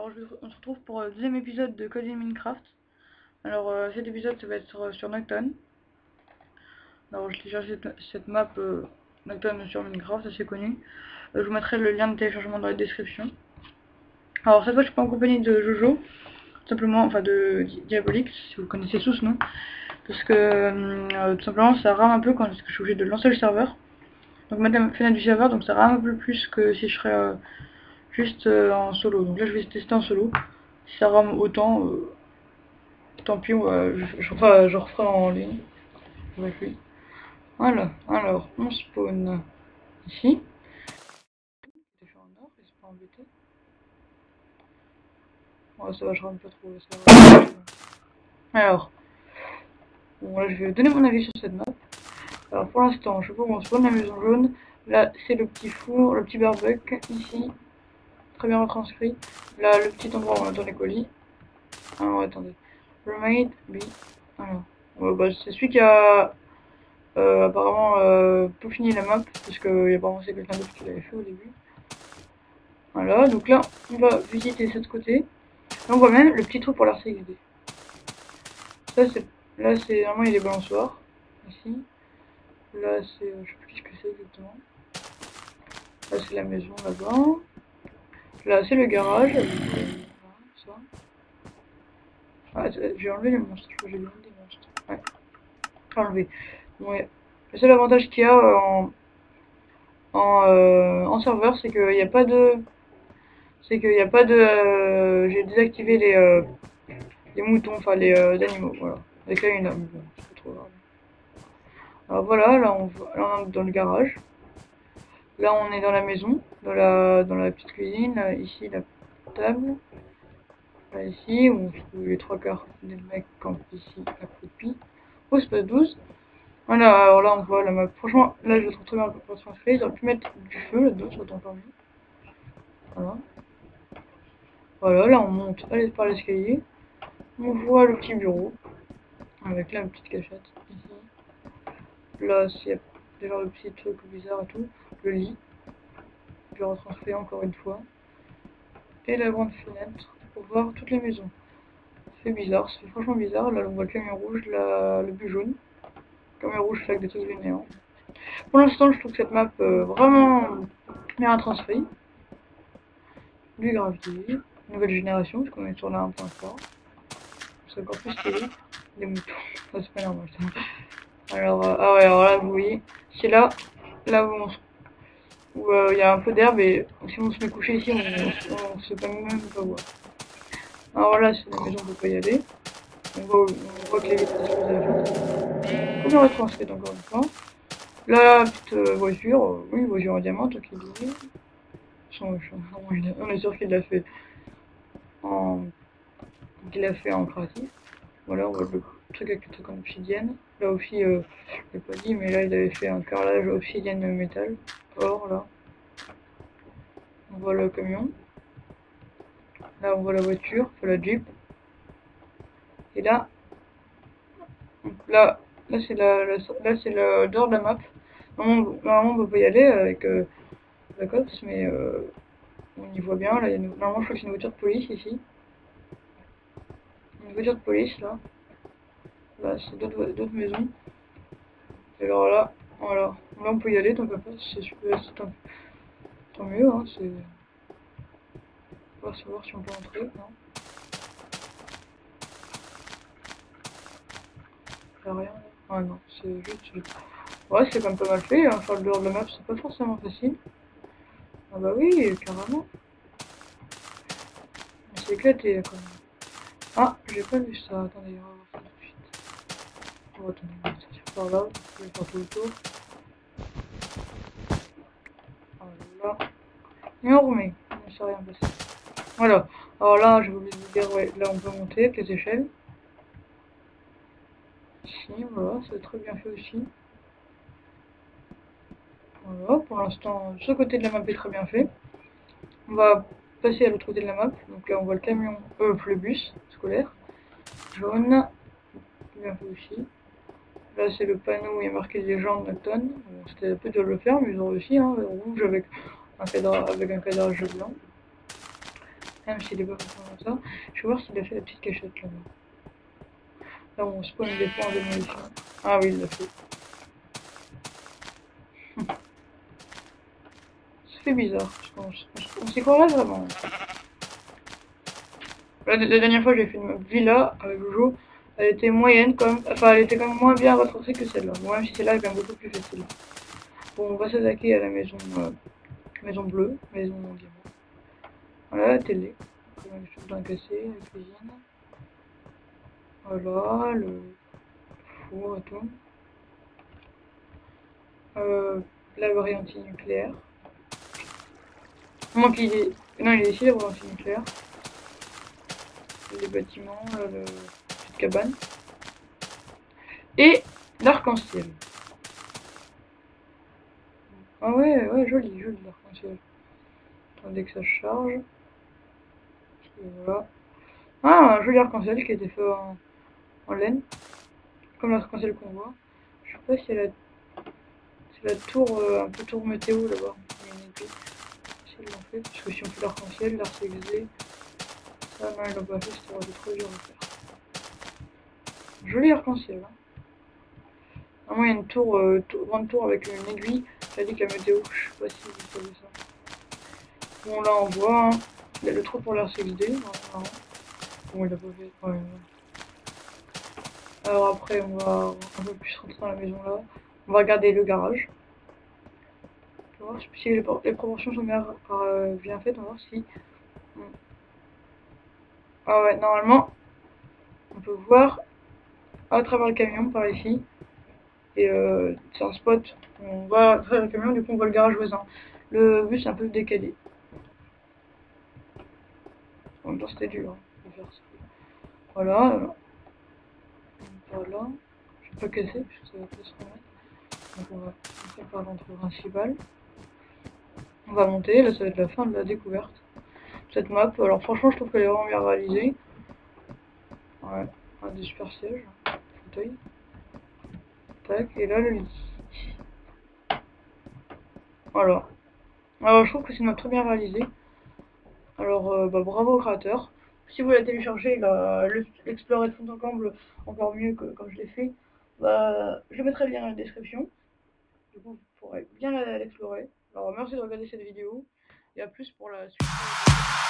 Alors on se retrouve pour le deuxième épisode de Code in Minecraft. Alors cet épisode ça va être sur Nocton. Alors je télécharge cette map Nocton sur Minecraft, assez connue. Je vous mettrai le lien de téléchargement dans la description. Alors cette fois je suis pas en compagnie de Jojo, tout simplement, enfin de Diabolix, si vous connaissez tous ce nom. Parce que tout simplement ça rame un peu quand je suis obligé de lancer le serveur. Donc mettre la fenêtre du serveur, donc ça rame un peu plus que si je serais juste en solo. Donc là je vais tester en solo. Si ça rame autant, tant pis, je referai en ligne avec lui. Voilà, alors on spawn ici. Il fait en or, il se pas embêté. Ouais, ça va, je rame pas trop. Ça va. Alors, bon, là je vais donner mon avis sur cette map. Alors pour l'instant, je sais pas où on spawn, la maison jaune. Là c'est le petit four, le petit barbecue ici. Très bien retranscrit. Là le petit endroit où on attend les colis. Alors attendez. Roommate, B. Alors, ouais, bah, c'est celui qui a apparemment peaufiner la map, parce que apparemment c'est quelqu'un d'autre qui l'avait fait au début. Voilà, donc là on va visiter cette côté. Là on voit même le petit trou pour l'RCXD. Ça c'est, là c'est vraiment il y a des balançoires ici. Là c'est, je sais plus ce que c'est exactement. Là c'est la maison là-bas. Là c'est le garage. Ça. Ah, j'ai enlevé les monstres, je crois que j'ai enlevé des monstres. Ouais, enlevé. Ouais. Le seul avantage qu'il y a en serveur, c'est qu'il n'y a pas de... j'ai désactivé les moutons, enfin les animaux, voilà. Avec là une âme, bon, c'est pas trop grave. Alors voilà, là on est dans le garage. Là on est dans la maison, dans la petite cuisine. Là, ici la table. Là ici, où on trouve les trois quarts des mecs campent ici à côté. Oh, c'est pas 12. Voilà, alors là on voit la map. Franchement, là je le trouve très bien pour transférer. Ils auraient pu mettre du feu là-dedans, ça aurait encore mieux. Voilà. Voilà, là on monte par l'escalier. On voit le petit bureau. Avec là une petite cachette ici. Là, s'il y a des genres de petits trucs bizarres et tout. Le lit. Je vais retransférer encore une fois. Et la grande fenêtre pour voir toutes les maisons. C'est bizarre, c'est franchement bizarre. Là on voit le camion rouge, le but jaune. Le camion rouge fait avec des trucs du néant. Pour l'instant, je trouve que cette map vraiment bien transférée. Du gravier, nouvelle génération, parce qu'on est sur la 1.3. C'est encore plus stylé. Des moutons, ça c'est pas normal ça. Alors, ah ouais, alors là vous voyez, c'est là où il y a un peu d'herbe et si on se met couché ici, on se peut même pas voir. Alors là, c'est la maison, on peut pas y aller. On voit que les vitres sont déjà comme on retranscrit encore une fois. Là, petite voiture, oui, voiture en diamant, qui est on est sûr qu'il l'a fait en créatif. Voilà, on voit le truc avec le truc en obsidienne. Là aussi, je l'ai pas dit, mais là il avait fait un carrelage obsidienne métal. Or là, on voit le camion. Là on voit la voiture, enfin, la Jeep. Et là, là c'est là c'est le dehors de la map. Normalement on peut pas y aller avec la cops, mais on y voit bien. Là, normalement je crois que c'est une voiture de police ici. Une voiture de police là. Là c'est d'autres maisons. Et alors là, voilà. Là on peut y aller, donc après c'est super, tant mieux, hein, c'est... On va savoir si on peut entrer, non. Y'a rien. Ah non, c'est juste... Ouais, c'est quand même pas mal fait, hein. Faire le dehors de la map, c'est pas forcément facile. Ah bah oui, carrément. On s'est éclaté là quand même. Ah, j'ai pas vu ça, attendez, on va voir ça tout de suite. Oh, attendez, on va sortir par là, je vais faire tout le tour. Voilà. Et on remet, il ne s'est rien passé. Voilà, alors là, je vais oublier de vous dire, ouais, là on peut monter avec les échelles. Ici, voilà, c'est très bien fait aussi. Voilà, pour l'instant, ce côté de la map est très bien fait. On va passer à l'autre côté de la map. Donc là, on voit le camion, le bus scolaire, jaune, bien fait aussi. Là, c'est le panneau où il y a marqué les gens de Nocton. Bon, c'était un peu dur de le faire, mais ils ont réussi, hein, rouge avec un cadrage blanc. Même s'il est pas forcément comme ça. Je vais voir s'il a fait la petite cachette là-bas. Là où on spawn des fois en démolition. Ah oui, il l'a fait. Ça fait bizarre, parce qu'on s'y croirait vraiment. La dernière fois j'ai fait une villa avec Jojo, elle était moyenne quand même, enfin elle était quand même moins bien renforcée que celle-là. Bon, même si celle-là est quand même beaucoup plus facile. Bon, on va s'attaquer à la maison, maison bleue, maison diamant. Voilà, la télé, comme une chose bien cassée, la cuisine. Voilà, le four et tout. La variante anti-nucléaire. Moi qui est... Non, il est ici la variante anti-nucléaire. Les bâtiments, la petite cabane. Et l'arc-en-ciel. Ah ouais, ouais, joli, joli l'arc-en-ciel. Attendez que ça charge. Et voilà. Ah, un joli arc-en-ciel qui a été fait en laine. Comme l'arc-en-ciel qu'on voit. Je sais pas si c'est la tour, un peu tour météo là-bas. Il y a une épée. Si ils l'ont fait. Parce que si on fait l'arc-en-ciel, l'arc-exé. Ça, non, ils l'ont pas fait, c'était trop dur à faire. Joli arc-en-ciel. Hein. Vraiment, il y a une tour, grande tour avec une aiguille. Ça dit que la météo. Je sais pas si vous savez ça. Bon, là, on voit. Hein. Il y a le trou pour l'arc-exé. Bon, il a pas fait. Ouais, ouais. Alors après, on va un peu plus rentrer dans la maison là. On va regarder le garage. On va voir si les proportions sont bien faites. On va voir si. Ah ouais, normalement, on peut voir à travers le camion par ici. Et c'est un spot. On va à travers le camion, du coup on voit le garage voisin. Le bus est un peu décalé. En même temps, c'était dur de faire ça. Voilà. Voilà. Je vais pas casser parce que ça va pas se remettre. Donc on va entrer par l'entrée principale. On va monter, là ça va être la fin de la découverte. Cette map, alors franchement je trouve qu'elle est vraiment bien réalisée. Ouais, des super sièges, fauteuil. Tac, et là le lit. Voilà. Alors je trouve que c'est une map très bien réalisée. Alors bravo au créateur. Si vous la téléchargez, l'explorer de fond en comble encore mieux que comme je l'ai fait, bah, je mettrai le lien dans la description. Du coup vous pourrez bien l'explorer. Alors merci de regarder cette vidéo et à plus pour la suite.